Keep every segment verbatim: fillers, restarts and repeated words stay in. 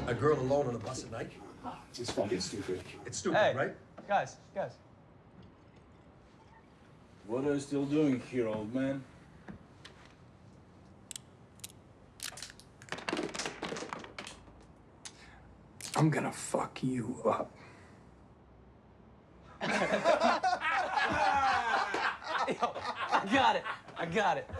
A girl alone on a bus at night? It's fucking stupid. It's stupid, Hey, right? Guys, guys. What are you still doing here, old man? I'm gonna fuck you up. Yo, I got it. I got it.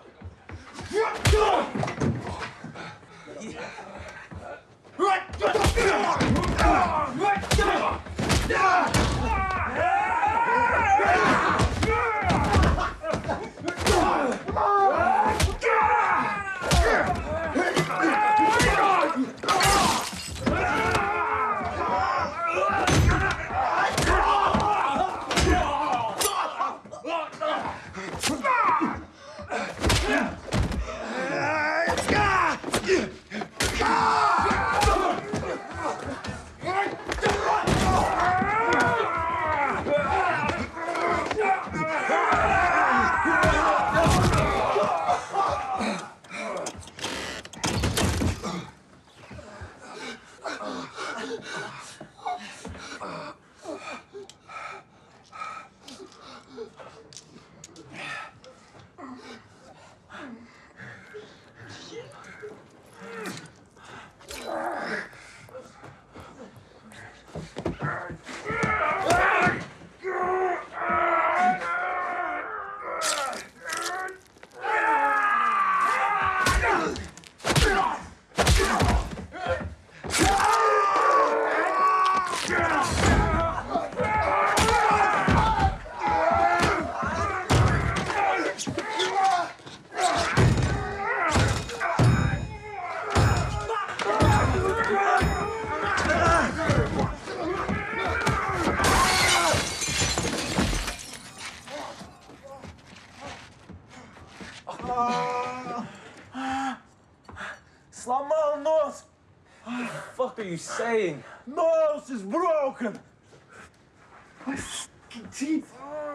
Сломал нос! What the fuck are you saying? Nose is broken! My fucking teeth!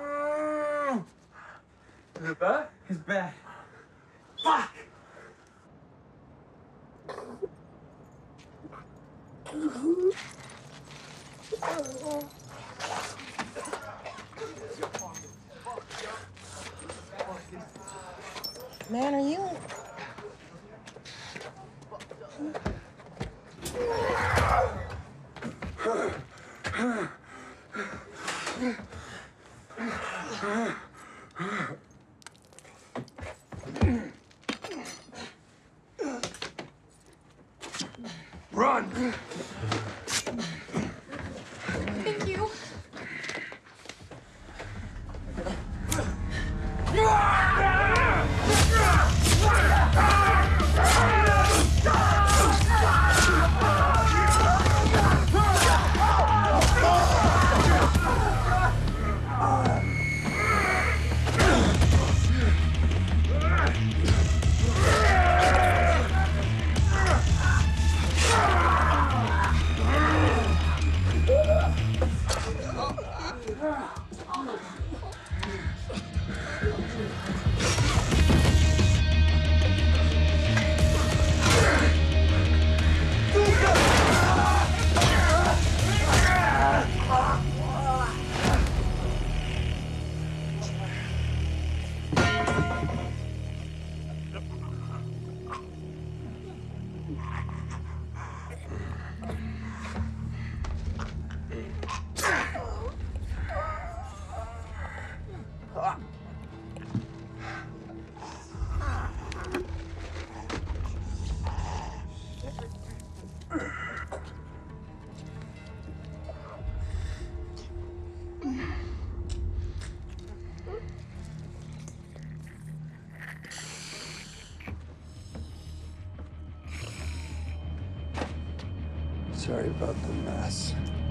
Is it bad? It's bad. Fuck! Man, are you... Run! Thank you. Sorry about the mess.